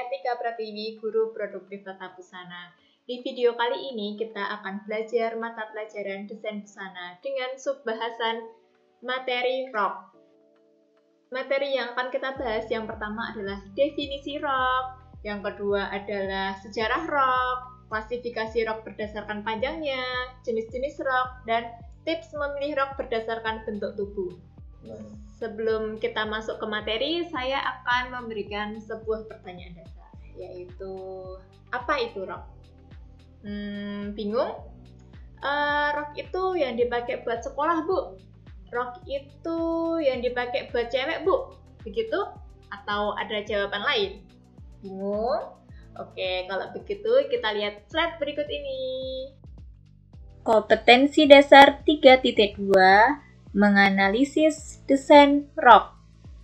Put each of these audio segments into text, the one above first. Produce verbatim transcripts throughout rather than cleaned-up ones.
saya Tika Pratiwi, Guru Produktif Tata Busana. Di video kali ini kita akan belajar mata pelajaran desain busana dengan subbahasan materi rok. Materi yang akan kita bahas yang pertama adalah definisi rok, yang kedua adalah sejarah rok, klasifikasi rok berdasarkan panjangnya, jenis-jenis rok, dan tips memilih rok berdasarkan bentuk tubuh. Sebelum kita masuk ke materi, saya akan memberikan sebuah pertanyaan dasar, yaitu apa itu rok? Hmm, bingung? Uh, rok itu yang dipakai buat sekolah, Bu. Rok itu yang dipakai buat cewek, Bu. Begitu? Atau ada jawaban lain? Bingung? Oke, kalau begitu kita lihat slide berikut ini. Kompetensi dasar tiga titik dua, menganalisis desain rok.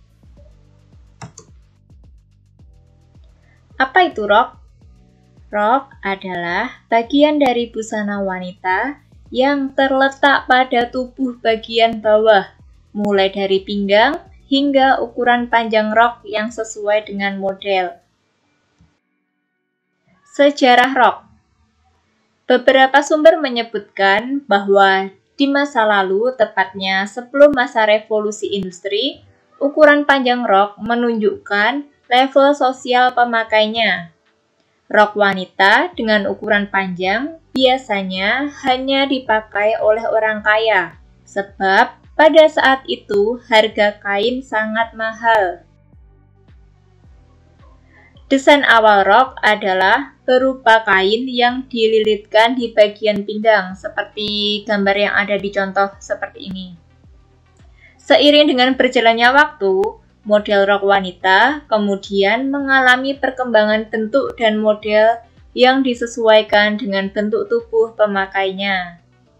Apa itu rok? Rok adalah bagian dari busana wanita yang terletak pada tubuh bagian bawah, mulai dari pinggang hingga ukuran panjang rok yang sesuai dengan model. Sejarah rok. Beberapa sumber menyebutkan bahwa di masa lalu, tepatnya sebelum masa revolusi industri, ukuran panjang rok menunjukkan level sosial pemakainya. Rok wanita dengan ukuran panjang biasanya hanya dipakai oleh orang kaya, sebab pada saat itu harga kain sangat mahal. Desain awal rok adalah berupa kain yang dililitkan di bagian pinggang, seperti gambar yang ada di contoh seperti ini. Seiring dengan berjalannya waktu, model rok wanita kemudian mengalami perkembangan bentuk dan model yang disesuaikan dengan bentuk tubuh pemakainya.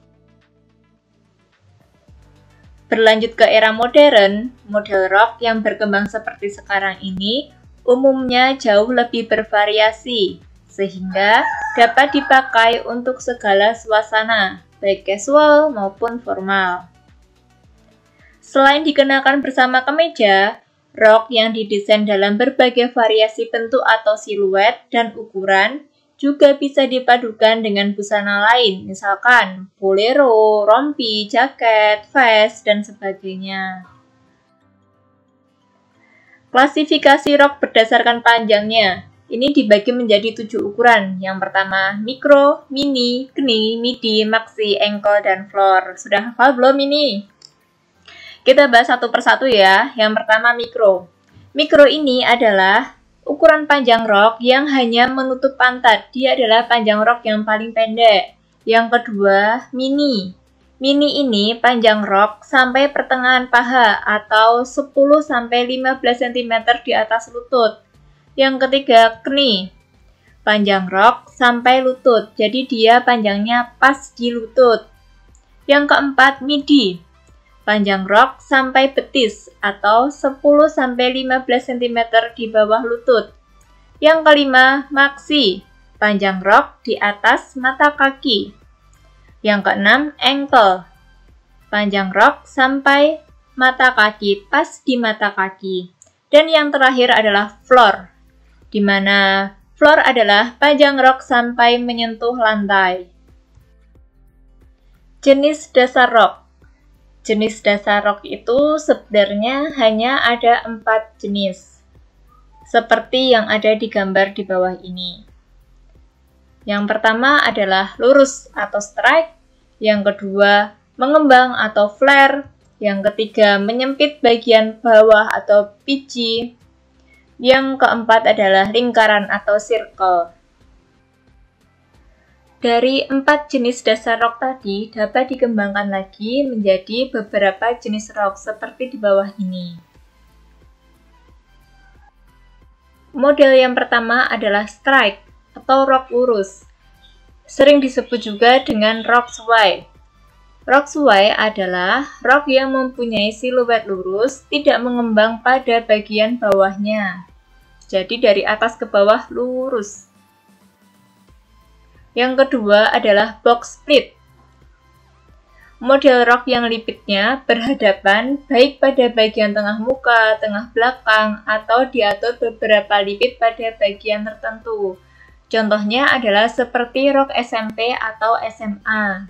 Berlanjut ke era modern, model rok yang berkembang seperti sekarang ini umumnya jauh lebih bervariasi, sehingga dapat dipakai untuk segala suasana, baik casual maupun formal. Selain dikenakan bersama kemeja, rok yang didesain dalam berbagai variasi bentuk atau siluet dan ukuran juga bisa dipadukan dengan busana lain, misalkan bolero, rompi, jaket, vest, dan sebagainya. Klasifikasi rok berdasarkan panjangnya. Ini dibagi menjadi tujuh ukuran. Yang pertama, mikro, mini, knee, midi, maxi, ankle, dan floor. Sudah hafal belum ini? Kita bahas satu persatu ya. Yang pertama, mikro. Mikro ini adalah ukuran panjang rok yang hanya menutup pantat. Dia adalah panjang rok yang paling pendek. Yang kedua, mini. Mini ini panjang rok sampai pertengahan paha atau sepuluh sampai lima belas sentimeter di atas lutut. Yang ketiga, knee. Panjang rok sampai lutut, jadi dia panjangnya pas di lutut. Yang keempat, midi. Panjang rok sampai betis atau sepuluh sampai lima belas sentimeter di bawah lutut. Yang kelima, maxi. Panjang rok di atas mata kaki. Yang keenam, ankle. Panjang rok sampai mata kaki, pas di mata kaki. Dan yang terakhir adalah floor, di mana floor adalah panjang rok sampai menyentuh lantai. Jenis dasar rok. Jenis dasar rok itu sebenarnya hanya ada empat jenis, seperti yang ada di gambar di bawah ini. Yang pertama adalah lurus atau strike, yang kedua mengembang atau flare, yang ketiga menyempit bagian bawah atau piji, yang keempat adalah lingkaran atau circle. Dari empat jenis dasar rok tadi dapat dikembangkan lagi menjadi beberapa jenis rok seperti di bawah ini. Model yang pertama adalah strike atau rok lurus. Sering disebut juga dengan rok sway. Rok sway adalah rok yang mempunyai siluet lurus, tidak mengembang pada bagian bawahnya. Jadi dari atas ke bawah lurus. Yang kedua adalah box split. Model rok yang lipitnya berhadapan baik pada bagian tengah muka, tengah belakang, atau diatur beberapa lipit pada bagian tertentu. Contohnya adalah seperti rok S M P atau S M A.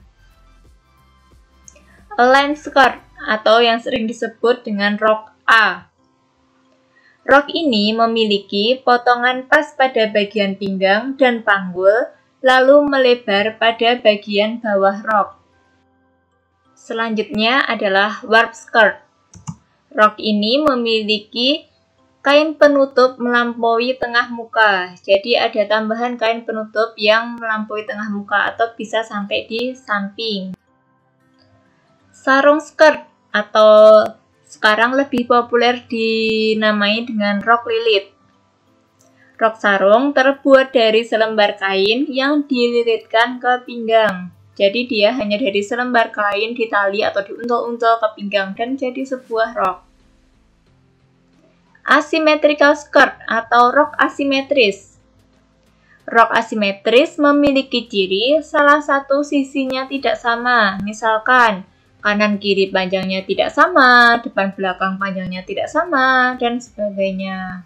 Line skirt atau yang sering disebut dengan rok A. Rok ini memiliki potongan pas pada bagian pinggang dan panggul, lalu melebar pada bagian bawah rok. Selanjutnya adalah warp skirt. Rok ini memiliki kain penutup melampaui tengah muka. Jadi ada tambahan kain penutup yang melampaui tengah muka atau bisa sampai di samping. Sarung skirt atau sekarang lebih populer dinamai dengan rok lilit. Rok sarung terbuat dari selembar kain yang dililitkan ke pinggang. Jadi dia hanya dari selembar kain ditali atau diuntul-untul ke pinggang dan jadi sebuah rok. Asymmetrical skirt atau rok asimetris. Rok asimetris memiliki ciri salah satu sisinya tidak sama. Misalkan kanan kiri panjangnya tidak sama, depan belakang panjangnya tidak sama, dan sebagainya.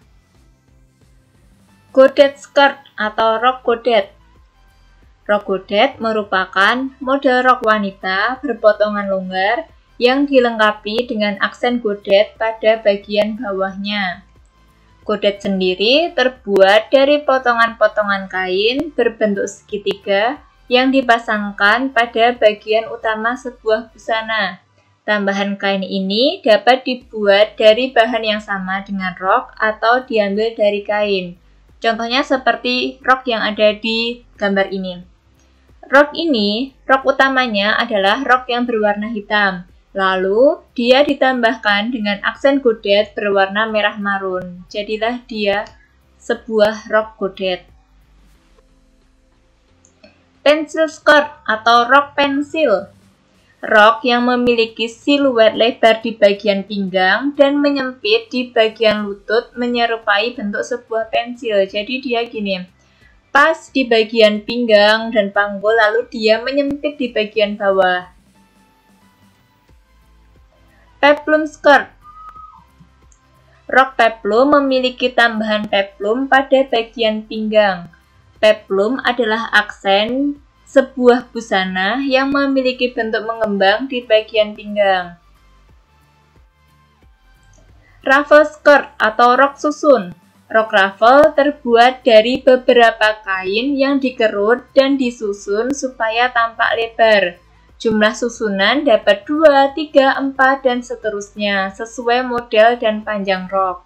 Godet skirt atau rok godet. Rok godet merupakan model rok wanita berpotongan longgar yang dilengkapi dengan aksen godet pada bagian bawahnya. Godet sendiri terbuat dari potongan-potongan kain berbentuk segitiga yang dipasangkan pada bagian utama sebuah busana. Tambahan kain ini dapat dibuat dari bahan yang sama dengan rok atau diambil dari kain. Contohnya seperti rok yang ada di gambar ini. Rok ini, rok utamanya adalah rok yang berwarna hitam. Lalu, dia ditambahkan dengan aksen godet berwarna merah marun. Jadilah dia sebuah rok godet. Pencil skirt atau rok pensil. Rok yang memiliki siluet lebar di bagian pinggang dan menyempit di bagian lutut menyerupai bentuk sebuah pensil. Jadi dia gini. Pas di bagian pinggang dan panggul, lalu dia menyempit di bagian bawah. Peplum skirt. Rok peplum memiliki tambahan peplum pada bagian pinggang. Peplum adalah aksen sebuah busana yang memiliki bentuk mengembang di bagian pinggang. Ruffle skirt atau rok susun. Rok ruffle terbuat dari beberapa kain yang dikerut dan disusun supaya tampak lebar. Jumlah susunan dapat dua, tiga, empat, dan seterusnya, sesuai model dan panjang rok.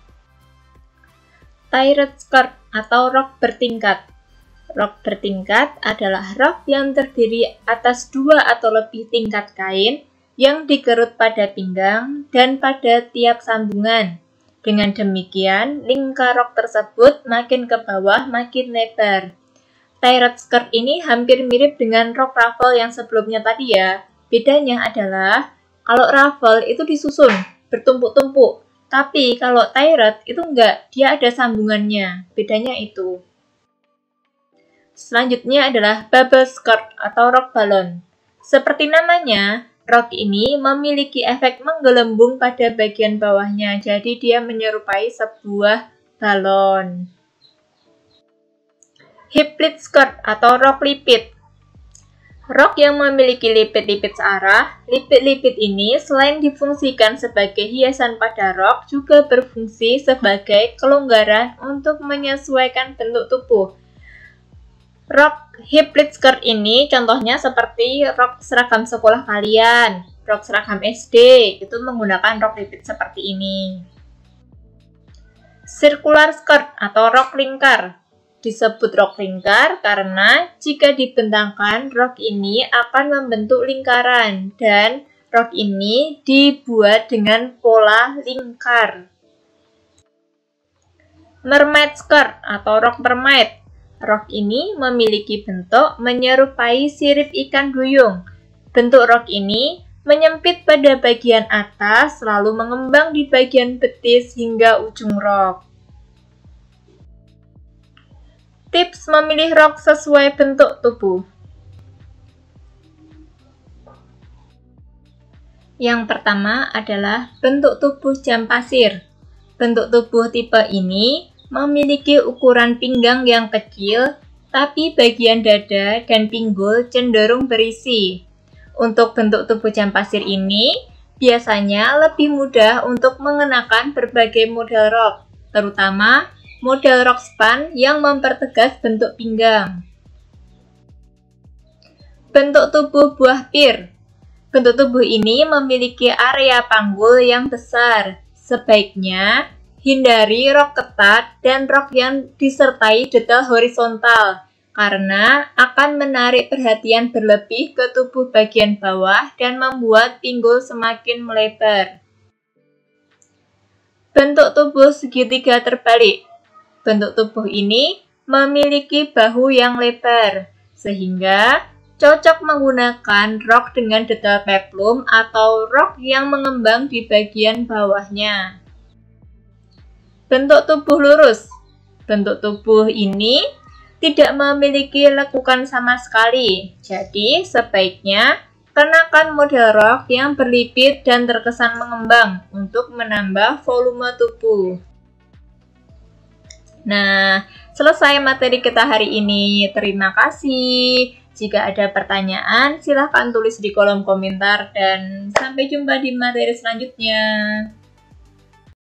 Tiered skirt atau rok bertingkat. Rok bertingkat adalah rok yang terdiri atas dua atau lebih tingkat kain yang dikerut pada pinggang dan pada tiap sambungan. Dengan demikian, lingkar rok tersebut makin ke bawah makin lebar. Tiered skirt ini hampir mirip dengan rok ruffle yang sebelumnya tadi ya. Bedanya adalah, kalau ruffle itu disusun, bertumpuk-tumpuk. Tapi kalau tiered itu enggak, dia ada sambungannya. Bedanya itu. Selanjutnya adalah bubble skirt atau rok balon. Seperti namanya, rok ini memiliki efek menggelembung pada bagian bawahnya, jadi dia menyerupai sebuah balon. Hip pleat skirt atau rok lipit. Rok yang memiliki lipit-lipit searah, lipit-lipit ini selain difungsikan sebagai hiasan pada rok, juga berfungsi sebagai kelonggaran untuk menyesuaikan bentuk tubuh. Rok hip pleat skirt ini contohnya seperti rok seragam sekolah kalian, rok seragam S D, itu menggunakan rok lipit seperti ini. Circular skirt atau rok lingkar. Disebut rok lingkar karena jika dibentangkan, rok ini akan membentuk lingkaran dan rok ini dibuat dengan pola lingkar. Mermaid skirt atau rok mermaid. Rok ini memiliki bentuk menyerupai sirip ikan duyung. Bentuk rok ini menyempit pada bagian atas, lalu mengembang di bagian betis hingga ujung rok. Tips memilih rok sesuai bentuk tubuh. Yang pertama adalah bentuk tubuh jam pasir. Bentuk tubuh tipe ini memiliki ukuran pinggang yang kecil, tapi bagian dada dan pinggul cenderung berisi. Untuk bentuk tubuh jam pasir ini, biasanya lebih mudah untuk mengenakan berbagai model rok, terutama model rok span yang mempertegas bentuk pinggang. Bentuk tubuh buah pir. Bentuk tubuh ini memiliki area panggul yang besar. Sebaiknya hindari rok ketat dan rok yang disertai detail horizontal, karena akan menarik perhatian berlebih ke tubuh bagian bawah dan membuat pinggul semakin melebar. Bentuk tubuh segitiga terbalik. Bentuk tubuh ini memiliki bahu yang lebar, sehingga cocok menggunakan rok dengan detail peplum atau rok yang mengembang di bagian bawahnya. Bentuk tubuh lurus. Bentuk tubuh ini tidak memiliki lekukan sama sekali, jadi sebaiknya kenakan model rok yang berlipit dan terkesan mengembang untuk menambah volume tubuh. Nah, selesai materi kita hari ini. Terima kasih. Jika ada pertanyaan, silahkan tulis di kolom komentar dan sampai jumpa di materi selanjutnya.